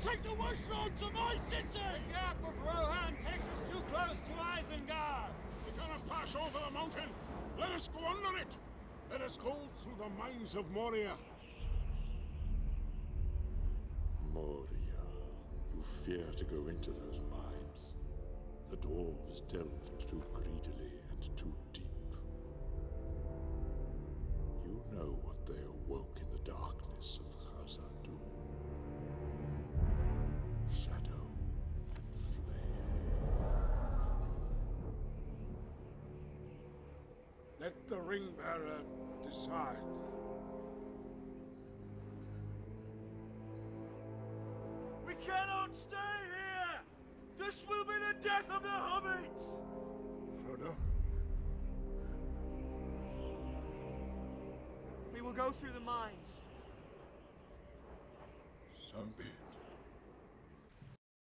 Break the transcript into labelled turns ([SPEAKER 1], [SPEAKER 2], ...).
[SPEAKER 1] take the west road to my city!
[SPEAKER 2] The gap of Rohan takes us too close to Isengard!
[SPEAKER 3] We're gonna pass over the mountain! Let us go under it! Let us go through the mines of Moria.
[SPEAKER 4] Moria. You fear to go into those mines. The dwarves delved too greedily and too deep. You know what they awoke in the darkness of Khazad-dûm. Shadow and flame.
[SPEAKER 3] Let the ring-bearer decide.
[SPEAKER 1] We cannot stay here! This will be the death of the hobbits!
[SPEAKER 3] Frodo?
[SPEAKER 1] We will go through the mines.
[SPEAKER 3] So be it.